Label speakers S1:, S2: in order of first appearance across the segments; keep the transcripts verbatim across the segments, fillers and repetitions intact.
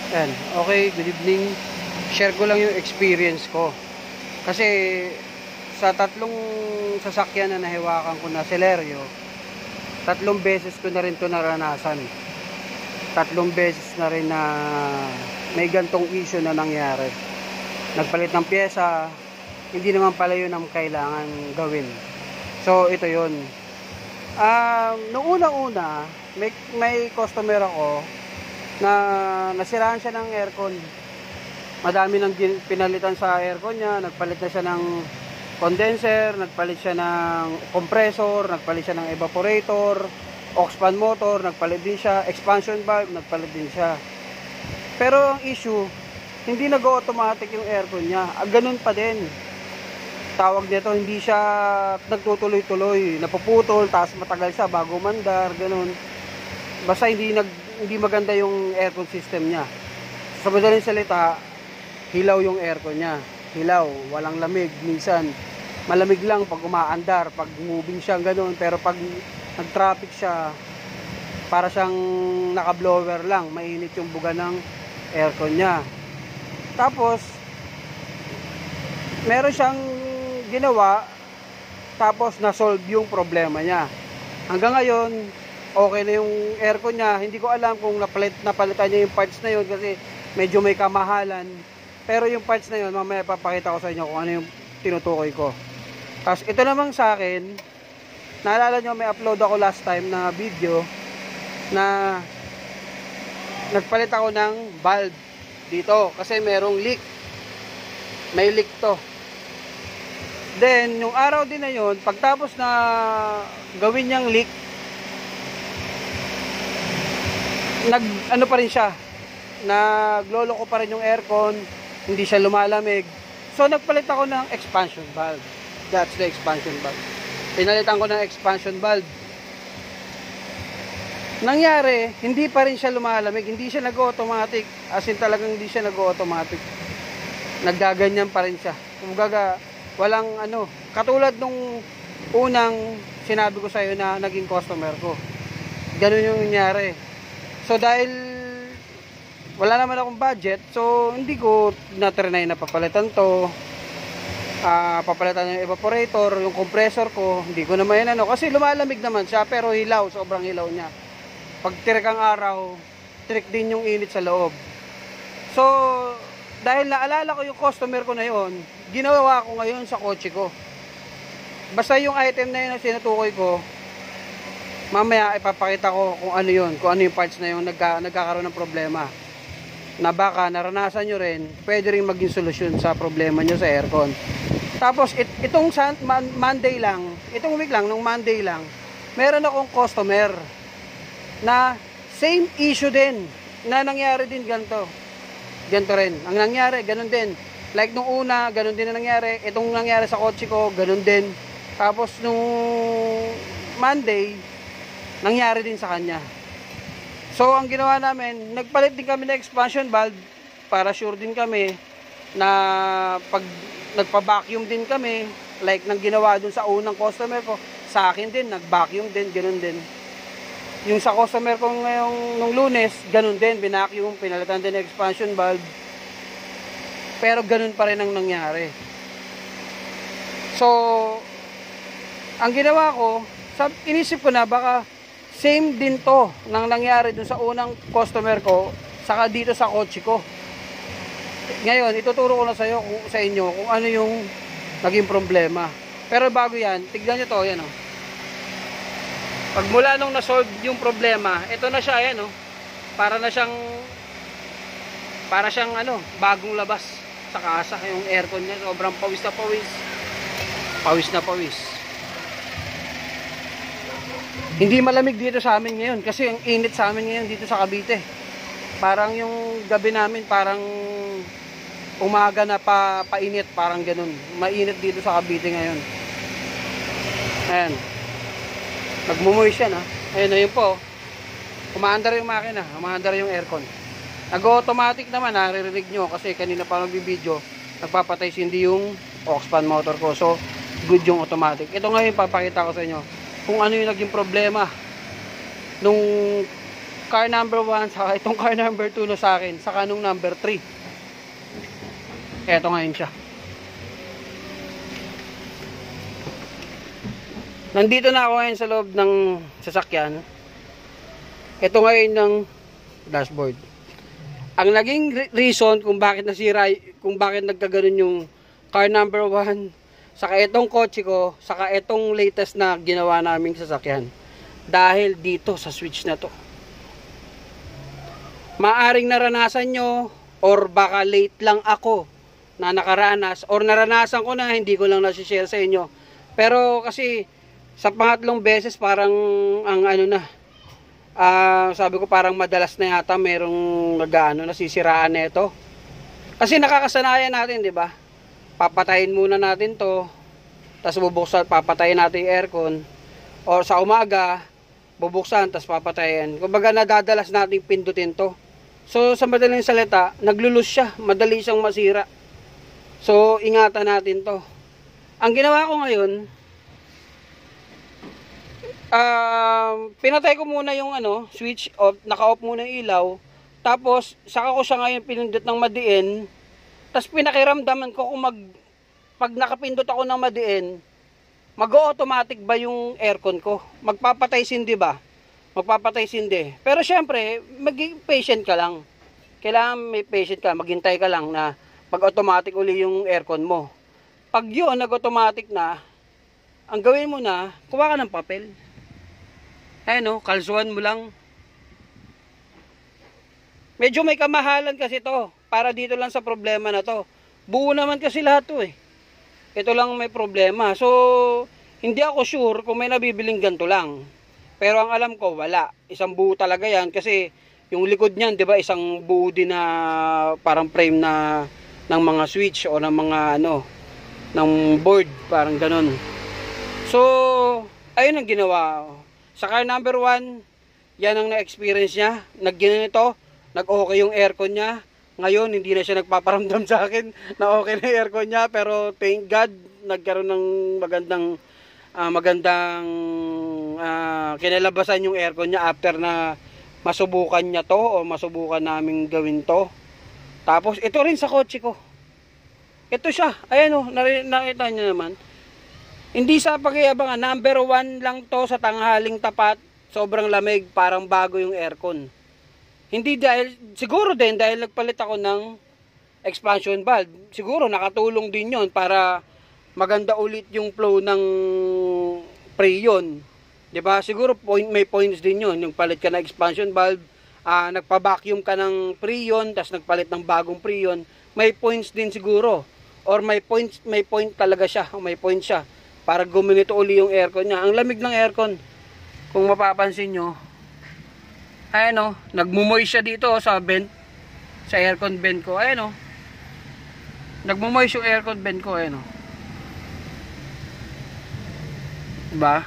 S1: Ayan, okay, good evening. Share ko lang yung experience ko. Kasi sa tatlong sasakyan na nahiwakan ko na Celerio, tatlong beses ko na rin ito naranasan. Tatlong beses na rin na may gantong issue na nangyari. Nagpalit ng pyesa, hindi naman pala yun ang kailangan gawin. So, ito yun. Um, noong una-una, may, may customer ako na nasiraan siya ng aircon. Madami nang pinalitan sa aircon niya. Nagpalit na siya ng condenser, nagpalit siya ng compressor, nagpalit siya ng evaporator, aux fan motor, nagpalit din siya, expansion valve, nagpalit din siya. Pero ang issue, hindi nag-automatic yung aircon niya. Ah, ganun pa din. Tawag nito, hindi siya nagtutuloy-tuloy, napuputol, tapos matagal siya bago mandar, ganun. Basta hindi nag hindi maganda yung aircon system niya. Sa madaling salita, hilaw yung aircon niya. Hilaw, walang lamig. Minsan, malamig lang pag umaandar, pag moving siya, ganun. Pero pag nag-traffic siya, para siyang naka-blower lang. Mainit yung buga ng aircon niya. Tapos, meron siyang ginawa, tapos na-solve yung problema niya. Hanggang ngayon, okay na yung aircon niya. Hindi ko alam kung napalit, napalitan niya yung parts na yun kasi medyo may kamahalan. Pero yung parts na yun, mamaya papakita ko sa inyo kung ano yung tinutukoy ko. Tapos ito namang sa akin, naalala nyo may upload ako last time na video na nagpalit ako ng valve dito kasi merong leak. May leak to. Then, yung araw din na yun, pagtapos na gawin niyang leak, nag ano pa rin siya, nagloloko pa rin yung aircon, hindi siya lumalamig. So nagpalit ako ng expansion valve. That's the expansion valve. Pinalitan ko ng expansion valve. Nangyari, hindi pa rin siya lumalamig, hindi siya nag-automatic. As in talagang hindi siya nag-automatic. Naggaganyan pa rin siya. Kumbaga, walang ano, katulad nung unang sinabi ko sa iyo na naging customer ko. Ganun yung nangyari. So dahil wala naman akong budget, so hindi ko na-trinay na papalitan to. Uh, papalitan yung evaporator, yung compressor ko, hindi ko naman yan ano. Kasi lumalamig naman siya, pero hilaw, sobrang hilaw niya. Pag tirik ang araw, tirik din yung init sa loob. So, dahil naalala ko yung customer ko na yon, ginawa ko ngayon sa kotse ko. Basta yung item na yun na sinutukoy ko, mamaya ipapakita ko kung ano yun, kung ano yung parts na yun nagka, nagkakaroon ng problema. Na baka naranasan nyo rin, pwede rin maging solusyon sa problema nyo sa aircon. Tapos it, itong Monday lang, itong week lang, nung Monday lang, meron akong customer na same issue din, na nangyari din ganito. Ganito rin. Ang nangyari, ganun din. Like nung una, ganun din na nangyari. Itong nangyari sa kotse ko, ganun din. Tapos nung Monday, nangyari din sa kanya. So, ang ginawa namin, nagpalit din kami ng expansion valve para sure din kami na pag nagpa-vacuum din kami, like nang ginawa dun sa unang customer ko, sa akin din, nag-vacuum din, ganun din. Yung sa customer ko ngayong nung Lunes, ganun din, binacuum, pinalitan din ng expansion valve. Pero ganun pa rin ang nangyari. So, ang ginawa ko, sab inisip ko na baka same din to nang nangyari dun sa unang customer ko saka dito sa kotse ko. Ngayon, ituturo ko na sa, iyo, sa inyo kung ano yung naging problema. Pero bago yan, tignan nyo to, yan o. Pag mula nung na-solve yung problema, ito na siya, yan o. Para na siyang, para siyang ano, bagong labas sa kasa. Yung aircon niya, sobrang pawis na pawis. Pawis na pawis. Hindi malamig dito sa amin ngayon kasi ang init sa amin ngayon dito sa Cavite. Parang yung gabi namin parang umaga na pa painit, parang ganun. Mainit dito sa Cavite ngayon. Ayan. Nagmumoy siya na. Ayun na yun po. Umaandar yung makina, umaandar yung aircon. Nag-automatic naman, naririnig nyo kasi kanina pa nagbibideo, nagpapatay hindi yung aux fan motor ko. So, good yung automatic. Ito ngayon papakita ko sa inyo kung ano yung naging problema nung car number one, saka itong car number two na sa akin, saka nung number three. Eto ngayon siya. Nandito na ako ngayon sa loob ng sasakyan. Ito ngayon ng dashboard. Ang naging reason kung bakit nasira, kung bakit nagkaganon yung car number one, saka itong kotse ko, saka itong latest na ginawa naming sasakyan. Dahil dito sa switch na to. Maaring naranasan nyo, or baka late lang ako na nakaranas, or naranasan ko na, hindi ko lang nasi-share sa inyo. Pero kasi sa pangatlong beses parang ang ano na, uh, sabi ko parang madalas na yata merong nag-ano, nasisiraan na ito. Kasi nakakasanayan natin, di ba? Papatayin muna natin to, tapos bubuksan, papatayin natin yung aircon, o sa umaga bubuksan, tapos papatayin. Kumbaga nadadalas natin pindutin to. So sa madaling salita, naglulus siya, madali siyang masira. So ingatan natin to. Ang ginawa ko ngayon, Uh, pinatay ko muna yung ano, switch off, naka-off muna yung ilaw. Tapos saka ko siya ngayon pinindot ng madiin. Tapos pinakiramdaman ko kung mag pag nakapindot ako ng madiin, mag-automatic ba yung aircon ko? Magpapatay sindi ba? Magpapatay sindi. Pero syempre, maging patient ka lang. Kailangan may patient ka, maghintay ka lang na mag-automatic uli yung aircon mo. Pag yun, nag-automatic na, ang gawin mo na, kuha ka ng papel. Eh no, kalsuhan mo lang. Medyo may kamahalan kasi to. Para dito lang sa problema na to. Buo naman kasi lahat to eh. Ito lang may problema. So, hindi ako sure kung may nabibiling ganito lang. Pero ang alam ko, wala. Isang buo talaga yan. Kasi yung likod niyan, di ba, isang buo din na parang frame na ng mga switch o ng mga ano, ng board. Parang ganun. So, ayun ang ginawa. Sa car number one, yan ang na-experience niya. Nag-ginito, nag-okay yung aircon niya. Ngayon, hindi na siya nagpaparamdam sa akin na okay na yung aircon niya. Pero thank God, nagkaroon ng magandang, uh, magandang uh, kinalabasan yung aircon niya after na masubukan niya to o masubukan namin gawin to. Tapos, ito rin sa kotse ko. Ito siya. Ayan o, nakita niyo naman. Hindi sa pakiyabangan, number one lang to sa tanghaling tapat, sobrang lamig, parang bago yung aircon. Hindi dahil, siguro din dahil nagpalit ako ng expansion valve. Siguro nakatulong din yon para maganda ulit yung flow ng Freon. 'Di ba? Siguro point, may points din yon. Yung palit ka ng expansion valve, uh, nagpa-vacuum ka ng Freon, tapos nagpalit ng bagong Freon, may points din siguro. Or may points, may point talaga siya, o may point siya. Para guminito uli yung aircon niya. Ang lamig ng aircon, kung mapapansin nyo, ayan o, nagmumoy siya dito sa vent, sa aircon vent ko. Ayan o, nagmumoy yung aircon vent ko. Ayan o, diba?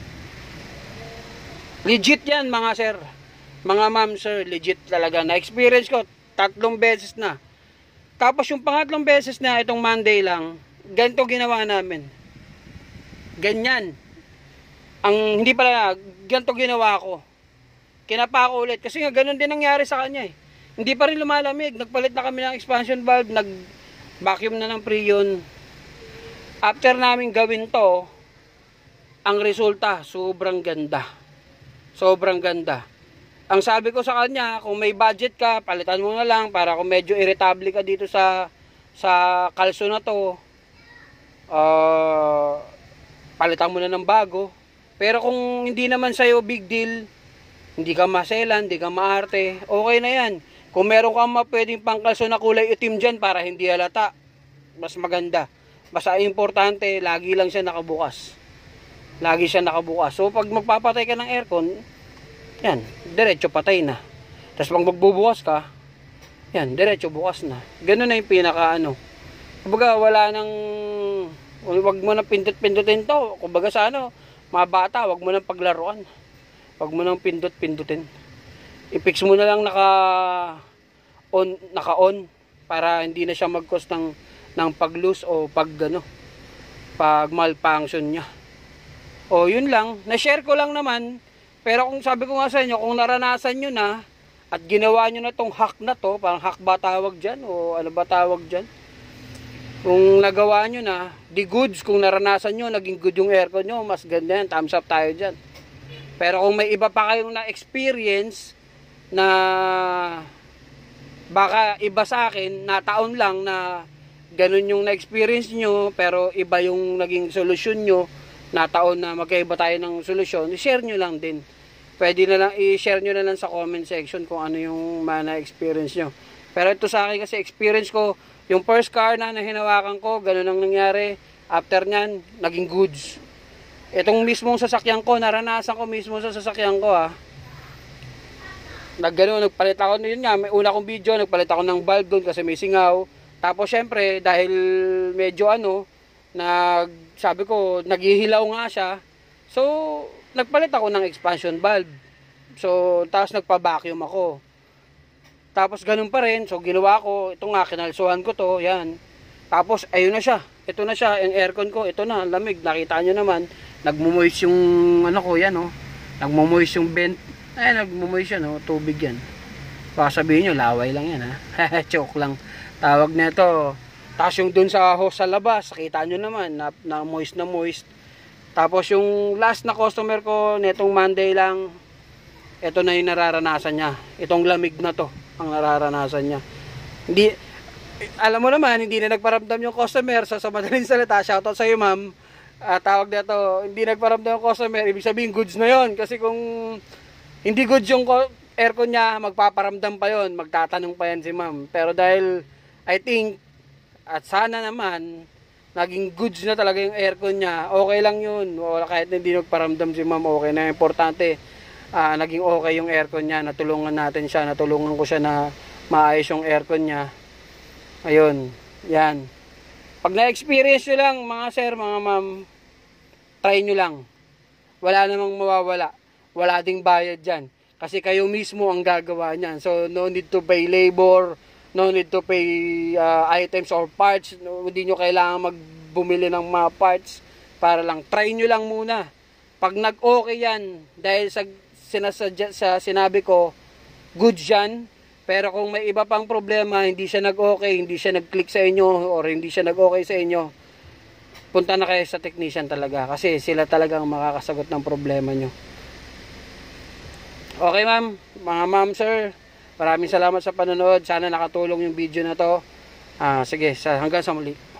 S1: Legit yan mga sir, mga ma'am sir, legit talaga. Na-experience ko, tatlong beses na. Tapos yung pangatlong beses na, itong Monday lang, ganito ginawa namin. Ganyan. Ang hindi pala, ganito ginawa ko. Kinapa ko ulit. Kasi nga ganun din nangyari sa kanya eh. Hindi pa rin lumalamig. Nagpalit na kami ng expansion valve. Nag-vacuum na ng Freon. After namin gawin to, ang resulta, sobrang ganda. Sobrang ganda. Ang sabi ko sa kanya, kung may budget ka, palitan mo na lang para kung medyo irritable ka dito sa sa kalso na to. Uh, palitan mo na ng bago. Pero kung hindi naman sa'yo big deal, hindi ka maselan, hindi ka maarte, okay na yan. Kung meron kang pwedeng pangkalso na kulay itim dyan para hindi halata, mas maganda. Basta importante, lagi lang siya nakabukas. Lagi siya nakabukas. So pag magpapatay ka ng aircon, yan, diretso patay na. Tapos pag magbubukas ka, yan, diretso bukas na. Ganun na yung pinaka ano. Kumbaga wala nang, wag mo na pindot-pindutin to. Kumbaga sa ano, mga bata, wag mo nang paglaruan. Wag mo nang pindot-pindutin. I-fix mo na lang naka on, naka-on para hindi na siya mag-cause ng ng pag-loose o pag ano, pag malfunction niya. O yun lang, na-share ko lang naman Pero kung sabi ko nga sa inyo, kung naranasan nyo na at ginawa nyo na tong hack na to, parang hack ba tawag dyan o ano ba tawag dyan, kung nagawa nyo na, di goods, kung naranasan nyo, naging good yung aircon nyo, mas ganda yan, thumbs up tayo dyan. Pero kung may iba pa kayong na-experience na baka iba sa akin, na taon lang na ganun yung na-experience nyo, pero iba yung naging solusyon nyo, na taon na magkaiba tayo ng solusyon, i-share nyo lang din. Pwede na lang, i-share nyo na lang sa comment section kung ano yung na-experience nyo. Pero ito sa akin kasi experience ko, yung first car na hinawakan ko, ganun ang nangyari. After nyan, naging goods. Itong mismong sasakyan ko, naranasan ko mismo sa sasakyan ko ha. Naggano, nagpalit ako, yun nga, may una kong video, nagpalit ako ng bulb doon kasi may singaw. Tapos syempre, dahil medyo ano, nag, sabi ko, naghihilaw nga siya. So, nagpalit ako ng expansion valve. So, tapos nagpa-vacuum ako. Tapos ganun pa rin. So, ginawa ko, ito nga, kinalsuhan ko to, yan. Tapos, ayun na siya. Ito na siya, yung aircon ko, ito na, lamig. Nakita nyo naman, nagmumoist yung, ano ko, yan, oh. Nagmumoist yung vent. Ay, nagmumoist yan, oh, tubig yan. Baka sabihin nyo, laway lang yan, ha. Choke lang. Tawag na ito. Tapos yung dun sa hose sa labas, nakita nyo naman, na, na moist na moist. Tapos yung last na customer ko, netong Monday lang, ito na yung nararanasan niya. Itong lamig na to, ang nararanasan niya. Hindi, alam mo naman, hindi na nagparamdam yung customer. So, sa madaling salita, shoutout sa iyo, ma'am. Uh, tawag na to, hindi nagparamdam yung customer, ibig sabihin goods na yon. Kasi kung hindi goods yung aircon niya, magpaparamdam pa yon, magtatanong pa yan si ma'am. Pero dahil, I think, at sana naman, naging goods na talaga yung aircon niya, okay lang yun. Wala, kahit hindi nagparamdam si ma'am, okay na. Importante, uh, naging okay yung aircon niya, natulungan natin siya, natulungan ko siya na maayos yung aircon niya. Ayun, yan. Pag na-experience nyo lang, mga sir, mga ma'am, try nyo lang. Wala namang mawawala. Wala ding bayad dyan. Kasi kayo mismo ang gagawa niyan. So, no need to pay labor, no need to pay uh, items or parts. No, hindi nyo kailangan magbumili ng mga parts para lang. Try nyo lang muna. Pag nag-okay yan, dahil sa, sinasadya, sa sinabi ko, good yan. Pero kung may iba pang problema, hindi siya nag-okay, hindi siya nag-click sa inyo, or hindi siya nag-okay sa inyo, punta na kayo sa technician talaga. Kasi sila talagang makakasagot ng problema nyo. Okay ma'am, mga ma'am sir, maraming salamat sa panonood. Sana nakatulong yung video na to. Ah, sige, hanggang sa muli.